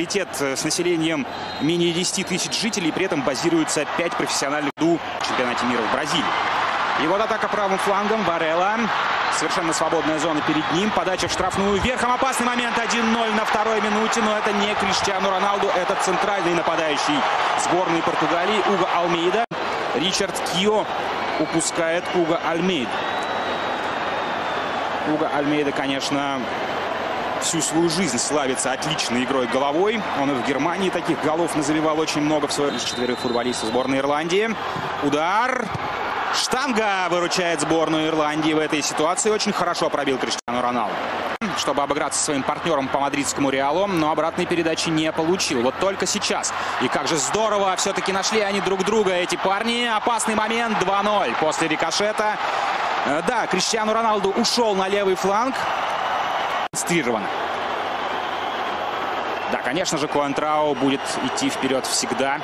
муниципалитет с населением менее 10 тысяч жителей, при этом базируются 5 профессиональных клубов в чемпионате мира в Бразилии. И вот атака правым флангом. Варелла. Совершенно свободная зона перед ним. Подача в штрафную. Верхом опасный момент. 1-0 на второй минуте. Но это не Криштиану Роналду. Это центральный нападающий сборной Португалии Уго Алмейда. Ричард Кио упускает Уго Алмейда. Уго Алмейда, конечно, всю свою жизнь славится отличной игрой головой. Он и в Германии таких голов назабивал очень много в своем. Из 4 футболистов сборной Ирландии. Удар. Штанга выручает сборную Ирландии в этой ситуации. Очень хорошо пробил Криштиану Роналду, чтобы обыграться своим партнером по мадридскому Реалу, но обратной передачи не получил. Вот только сейчас. И как же здорово все-таки нашли они друг друга, эти парни. Опасный момент. 2-0 после рикошета. Да, Криштиану Роналду ушел на левый фланг. Демонстрировано. Да, конечно же, Коэнтрау будет идти вперед всегда.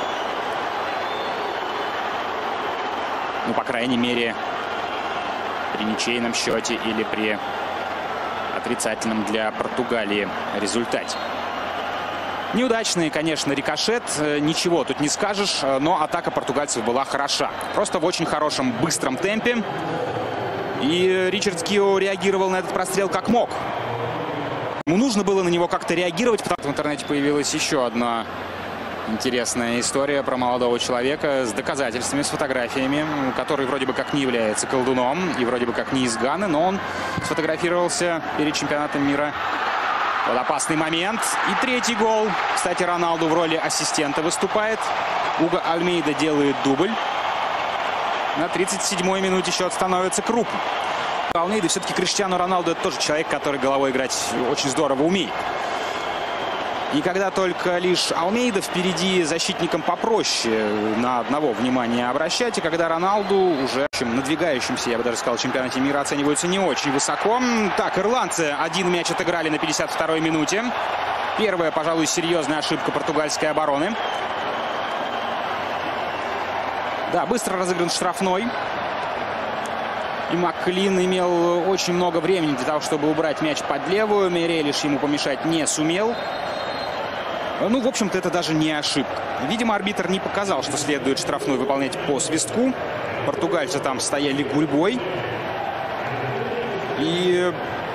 Ну, по крайней мере, при ничейном счете или при отрицательном для Португалии результате. Неудачный, конечно, рикошет. Ничего тут не скажешь, но атака португальцев была хороша. Просто в очень хорошем, быстром темпе. И Ричард Кио реагировал на этот прострел как мог. Ему нужно было на него как-то реагировать, потому что в интернете появилась еще одна интересная история про молодого человека с доказательствами, с фотографиями, который вроде бы как не является колдуном и вроде бы как не из Ганы, но он сфотографировался перед чемпионатом мира. Вот опасный момент. И третий гол. Кстати, Роналду в роли ассистента выступает. Уго Алмейда делает дубль. На 37-й минуте счет становится крупным. Алмейда все-таки Криштиану Роналду — это тоже человек, который головой играть очень здорово умеет. И когда только лишь Алмейда впереди защитником попроще на одного внимания обращать, и когда Роналду уже надвигающимся, я бы даже сказал, в чемпионате мира оцениваются не очень высоко. Так, ирландцы один мяч отыграли на 52-й минуте. Первая, пожалуй, серьезная ошибка португальской обороны. Да, быстро разыгран штрафной. И Маклин имел очень много времени для того, чтобы убрать мяч под левую. Мейрелиш ему помешать не сумел. Ну, в общем-то, это даже не ошибка. Видимо, арбитр не показал, что следует штрафную выполнять по свистку. Португальцы там стояли гурьбой. И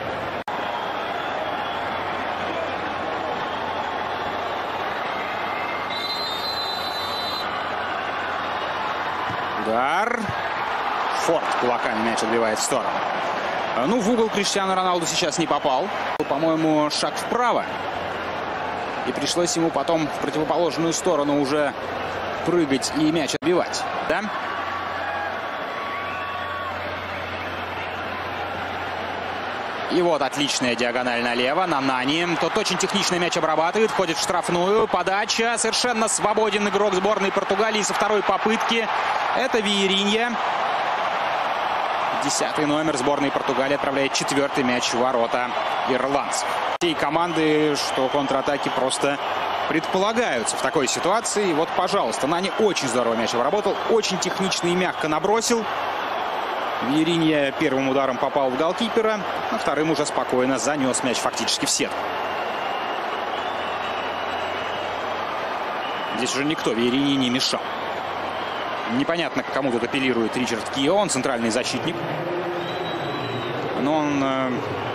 удар. Форд кулаками мяч отбивает в сторону. Ну, в угол Криштиану Роналду сейчас не попал. По-моему, шаг вправо. И пришлось ему потом в противоположную сторону уже прыгать и мяч отбивать. Да? И вот отличная диагональ налево. На Нани. Тот очень технично мяч обрабатывает. Входит в штрафную. Подача. Совершенно свободен игрок сборной Португалии со второй попытки. Это Виеринья. 10-й номер сборной Португалии отправляет 4-й мяч в ворота ирландцев. И команды, что контратаки просто предполагаются в такой ситуации. И вот, пожалуйста, Нани очень здорово мяч обработал. Очень технично и мягко набросил. Виеринья первым ударом попал в голкипера, а вторым уже спокойно занес мяч фактически в сетку. Здесь уже никто Виеринье не мешал. Непонятно, к кому тут апеллирует Ричард Кио. Он центральный защитник. Но он...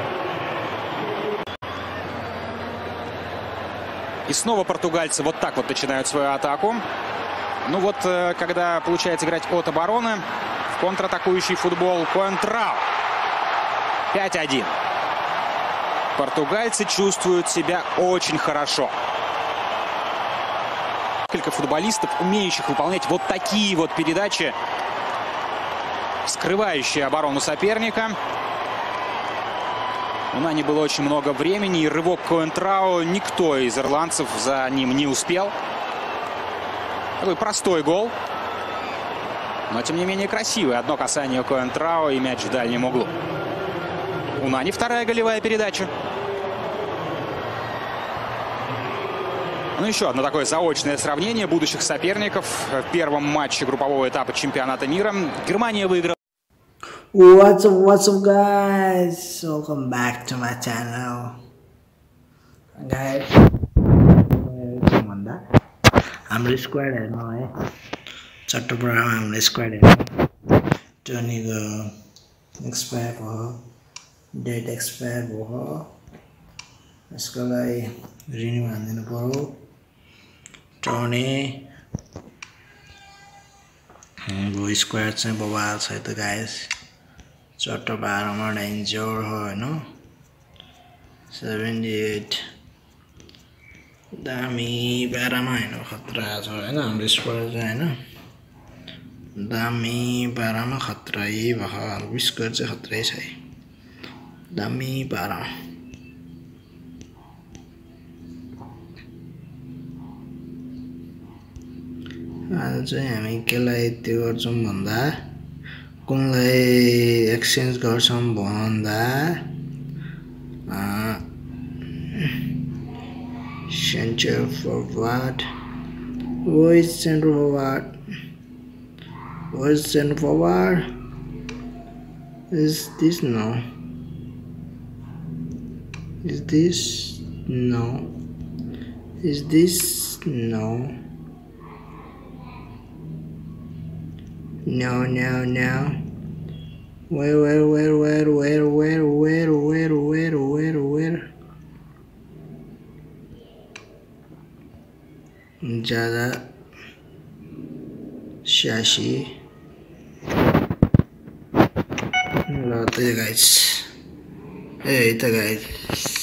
И снова португальцы вот так вот начинают свою атаку. Ну вот, когда получается играть от обороны, в контратакующий футбол Коэнтрау. 5-1. Португальцы чувствуют себя очень хорошо. Несколько футболистов, умеющих выполнять вот такие вот передачи, скрывающие оборону соперника. У Нани было очень много времени, и рывок Коэнтрау никто из ирландцев за ним не успел. Такой простой гол, но тем не менее красивый. Одно касание Коэнтрау и мяч в дальнем углу. У Нани вторая голевая передача. Ну, еще одно такое заочное сравнение будущих соперников в первом матче группового этапа чемпионата мира. Германия выиграла. What's up guys, welcome back to my channel guys. हाम्रो squad हेर्नु है चट्टोपाडामा हाम्रो स्क्वाड हेर्नु टोनीको एक्सपायर भयो डेट एक्सपायर भयो यसको लागि रिन्यू हान्दिनु पर्यो टोनी वो स्क्वाड चाहिँ बवाल छ त गाइस चट्टोपाडामा डेन्जर हो हैन 78 दामी पारामा हैन खतरा छ हैन हाम्रो स्क्वाड चाहिँ हैन दामी पारामा खतरै भयो विस्कर चाहिँ खतरै छ दामी पारा आज चाहिँ हामी केलाई त्यो गर्छौं भन्दा कुनलाई एक्सचेन्ज गर्छौं भन्दा center forward voice center forward is this no is this no is this no no where ज्यादा शाशी ल त गाइस ए त गाइस